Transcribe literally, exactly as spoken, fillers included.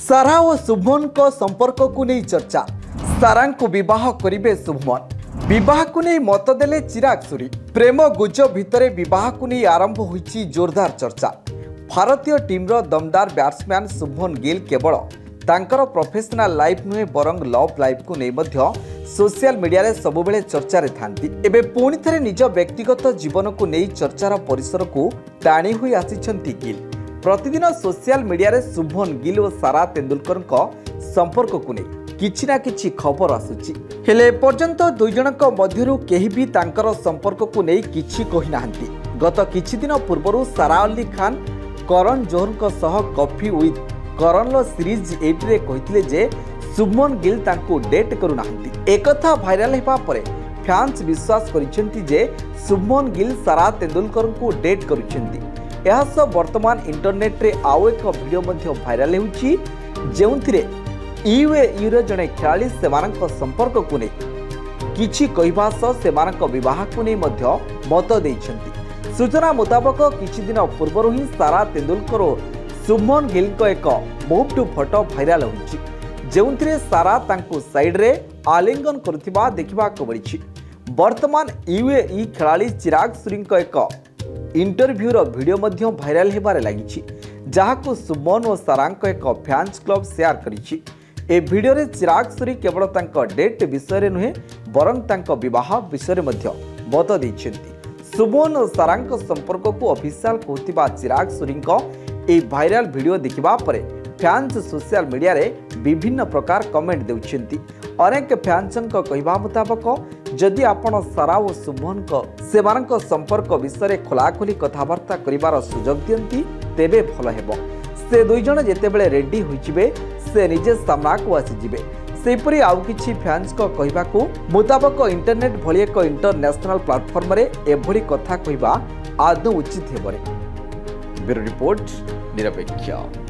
सारा और शुभमन को संपर्क को नहीं चर्चा। सारा को विवाह करिवे शुभमन। विवाह को नहीं मत देले चिराग सूरी। प्रेम गुज भितरे विवाह को नहीं आरंभ होईची जोरदार चर्चा। भारतीय टीमर दमदार बैट्समैन शुभमन गिल केवल तांकर प्रोफेशनल लाइफ नुहे बरंग लव लाइफ को नहीं मध्य सोशल मीडिया रे सबुबेले चर्चा रे थांती। एबे पुणी थरे निज व्यक्तिगत जीवन को नहीं चर्चार परिसर को टाणी हुई आसिछंती गिल। प्रतिदिन सोशल मीडिया रे शुभमन गिल और सारा तेंदुलकर संपर्क को नहीं किछि ना किछि खबर आसुची। हेले पर्यंत दुई जनक मध्यरु केही भी तांकर संपर्क को नहीं किछि कहि नाहंती। गत किछि दिन पूर्वरु सारा अली खान करण जोहर को सह कॉफी विथ करण लो सीरीज आठ रे कहितले जे शुभमन गिल तांको डेट करू नाहंती। एकथा भाइराल हेबा परे फैंस विश्वास करिसेंती जे शुभमन गिल सारा तेंदुलकर को डेट करिसेंती। यह सब वर्तमान इंटरनेट रे आउ एक वीडियो मध्य भाइराल होउची जेउथिरे यूएई रे जने खेलाड़ी सेमानक संपर्क को नै किछि कहिबा सह सेमानक विवाह को नै मध्य मत दैछंती। सूचना मुताबक किछि दिन पूर्व ही सारा तेंदुलकर और शुभमन गिल को एक बहुटू फोटो भाइराल होउची जेउथिरे सारा तांको साइड रे आलिंगन करथिबा देखिबा को मिलिछि। वर्तमान यूएई खेलाड़ी चिराग सूरी को एक इंटरव्यू रो वीडियो मध्य भाइराल हेबारे लागिछि जहाको शुभमन और सारांक एक फैंस क्लब शेयर करिछि। ए वीडियो रे चिराग सूरी केवल तांको डेट विषय रे नुहे बरं तांको विवाह विषय रे मध्य मत दैछंती। शुभमन और सारांक संपर्क को ऑफिशियल कहतिबा चिराग सूरी को ए भाइराल वीडियो देखिबा परे फैंस सोशल मीडिया रे विभिन्न प्रकार कमेंट देउछंती। अनेक फैंसंक कहिबा मुताबक जदि आपण सारा और शुभमन को सेमानक संपर्क विषय खोलाखोली कथबार्ता करिवार सुजोग दियंती तेबे भल हेबो। से दुई जण जेतेबेले रेडी होइचिबे से निजे सामना को आसीजिबे। सेपरि आउ किछि फैंस को कहिबाकू मुताबक इंटरनेट भली एक इंटरनेशनल प्लेटफॉर्म रे एभली कथा कहिबा आदौ उचित हेबरे। ब्यूरो रिपोर्ट निरपेक्ष।